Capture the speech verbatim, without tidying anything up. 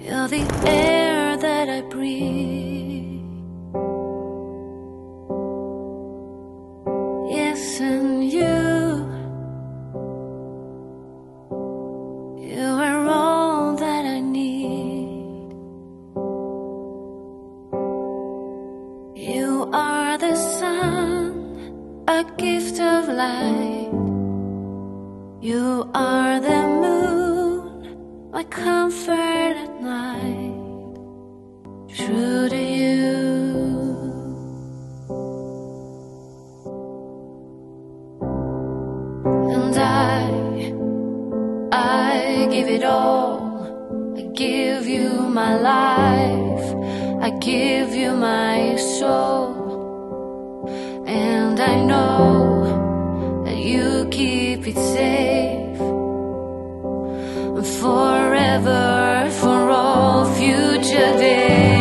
You're the air that I breathe. Yes, and you, you are all that I need. You are the sun, a gift of light. You are the moon, my comfort at night. True to you. And I, I give it all. I give you my life. I give you my soul. And I know that you keep it safe. Forever, for all future days.